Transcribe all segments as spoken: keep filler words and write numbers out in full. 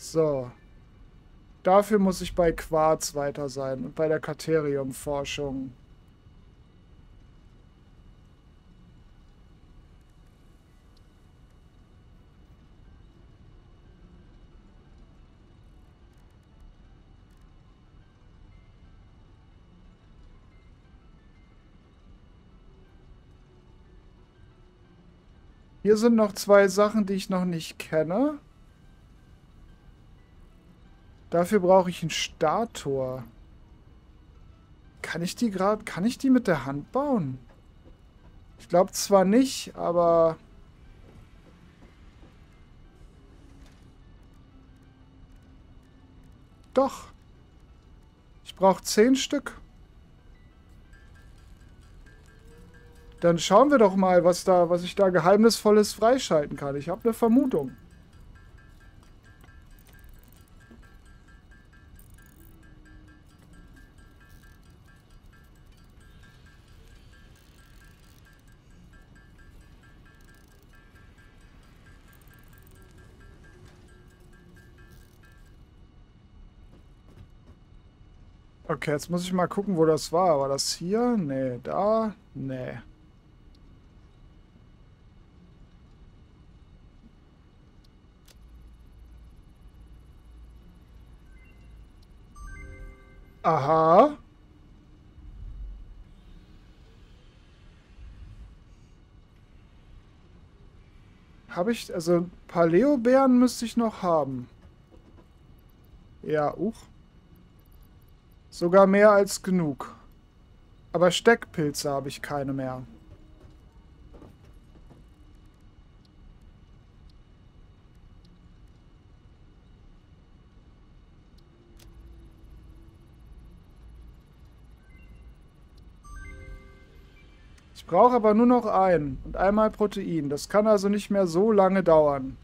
So. Dafür muss ich bei Quarz weiter sein und bei der Katerium-Forschung. Hier sind noch zwei Sachen, die ich noch nicht kenne. Dafür brauche ich einen Stator. Kann ich die gerade, kann ich die mit der Hand bauen? Ich glaube zwar nicht, aber... Doch. Ich brauche zehn Stück. Dann schauen wir doch mal, was da, was ich da Geheimnisvolles freischalten kann. Ich habe eine Vermutung. Okay, jetzt muss ich mal gucken, wo das war. War das hier? Nee, da? Nee. Aha. Habe ich, also Paleobeeren müsste ich noch haben. Ja, uch. Sogar mehr als genug. Aber Steckpilze habe ich keine mehr. Ich brauche aber nur noch einen und einmal Protein. Das kann also nicht mehr so lange dauern.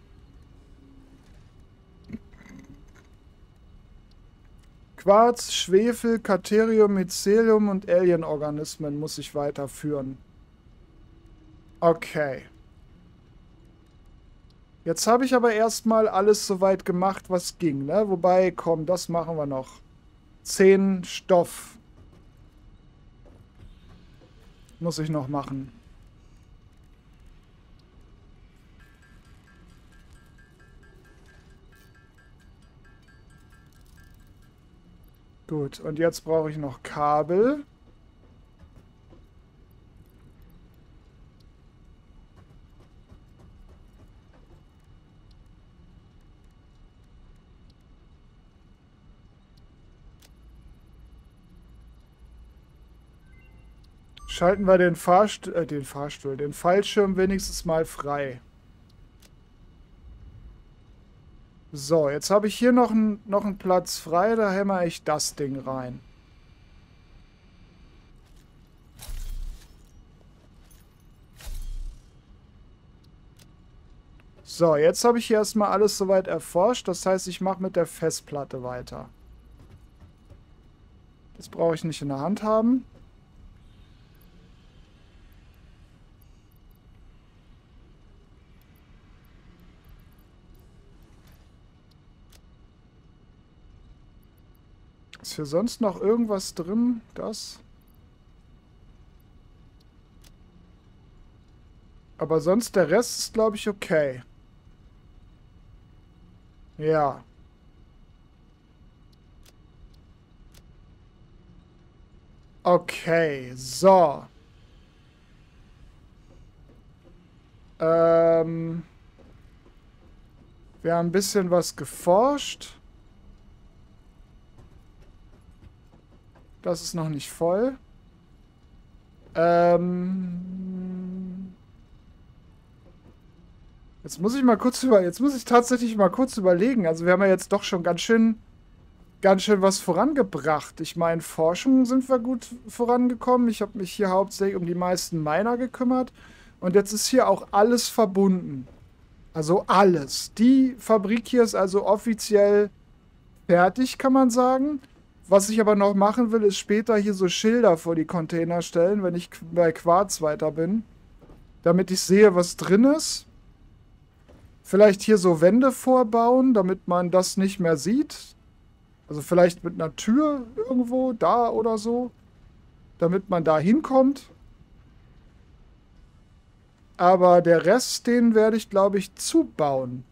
Quarz, Schwefel, Katerium, Mycelium und Alienorganismen muss ich weiterführen. Okay. Jetzt habe ich aber erstmal alles soweit gemacht, was ging, ne? Wobei, komm, das machen wir noch. Zehn Stoff. Muss ich noch machen. Gut, und jetzt brauche ich noch Kabel. Schalten wir den Fahrstuhl, äh, den Fahrstuhl, den Fallschirm wenigstens mal frei. So, jetzt habe ich hier noch, ein, noch einen Platz frei, da hämmer ich das Ding rein. So, jetzt habe ich hier erstmal alles soweit erforscht, das heißt, ich mache mit der Festplatte weiter. Das brauche ich nicht in der Hand haben. Ist hier sonst noch irgendwas drin? Das? Aber sonst der Rest ist, glaube ich, okay. Ja. Okay, so. Ähm. Wir haben ein bisschen was geforscht. Das ist noch nicht voll. Ähm. Jetzt muss ich mal kurz über. Jetzt muss ich tatsächlich mal kurz überlegen. Also wir haben ja jetzt doch schon ganz schön, ganz schön was vorangebracht. Ich meine, Forschung sind wir gut vorangekommen. Ich habe mich hier hauptsächlich um die meisten Miner gekümmert. Und jetzt ist hier auch alles verbunden. Also alles. Die Fabrik hier ist also offiziell fertig, kann man sagen. Was ich aber noch machen will, ist später hier so Schilder vor die Container stellen, wenn ich bei Quarz weiter bin. Damit ich sehe, was drin ist. Vielleicht hier so Wände vorbauen, damit man das nicht mehr sieht. Also vielleicht mit einer Tür irgendwo, da oder so. Damit man da hinkommt. Aber der Rest, den werde ich, glaube ich, zubauen.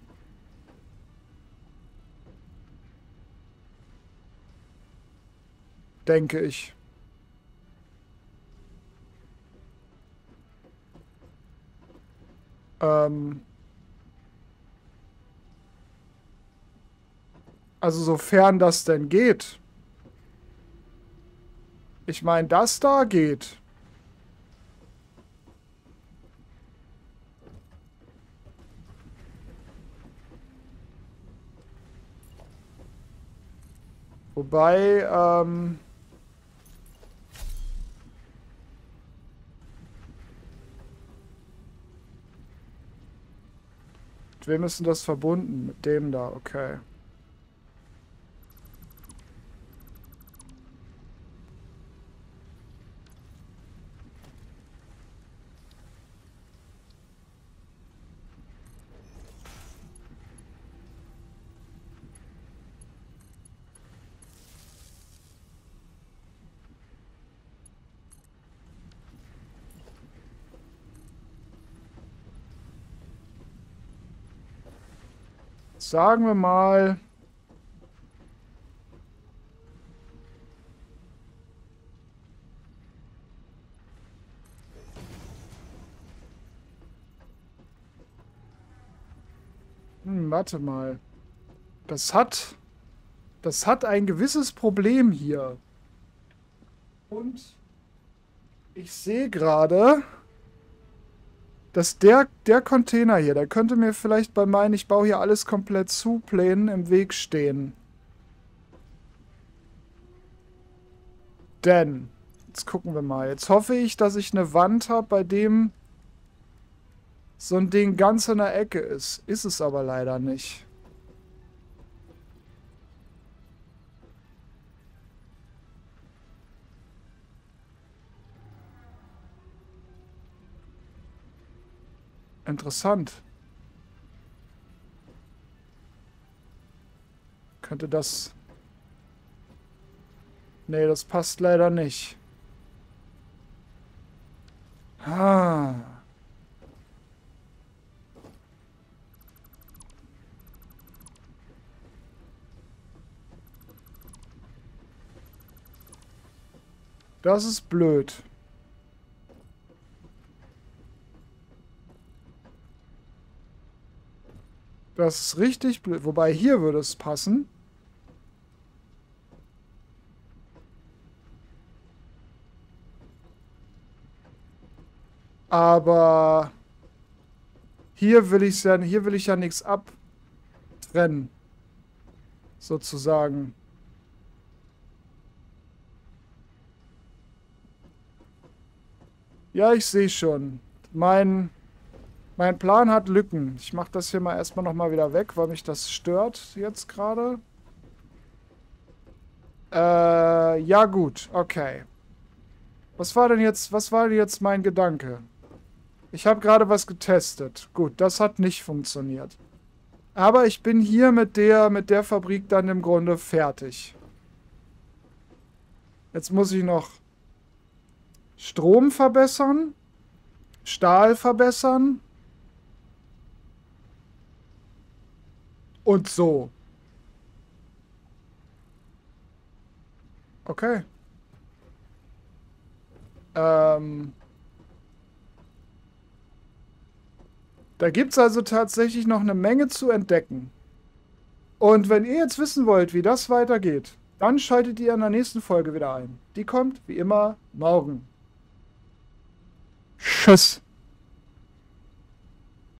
Denke ich. Ähm... Also sofern das denn geht. Ich meine, das da geht. Wobei, ähm... mit wem ist denn das verbunden? Mit dem da, okay. Sagen wir mal... Hm, warte mal. Das hat... Das hat ein gewisses Problem hier. Und ich sehe gerade, dass der, der Container hier, der könnte mir vielleicht bei meinen, ich baue hier alles komplett zu, Plänen im Weg stehen. Denn, jetzt gucken wir mal. Jetzt hoffe ich, dass ich eine Wand habe, bei dem so ein Ding ganz in der Ecke ist. Ist es aber leider nicht. Interessant. Könnte das... Nee, das passt leider nicht. Ah. Das ist blöd. Das ist richtig blöd. Wobei, hier würde es passen. Aber hier will ich ja, hier will ich ja nichts abtrennen. Sozusagen. Ja, ich sehe schon. Mein, mein Plan hat Lücken. Ich mache das hier mal erstmal nochmal wieder weg, weil mich das stört jetzt gerade. Äh, ja gut, okay. Was war denn jetzt, was war denn jetzt mein Gedanke? Ich habe gerade was getestet. Gut, das hat nicht funktioniert. Aber ich bin hier mit der, mit der Fabrik dann im Grunde fertig. Jetzt muss ich noch Strom verbessern, Stahl verbessern und so. Okay. Ähm... Da gibt es also tatsächlich noch eine Menge zu entdecken. Und wenn ihr jetzt wissen wollt, wie das weitergeht, dann schaltet ihr in der nächsten Folge wieder ein. Die kommt, wie immer, morgen. Tschüss.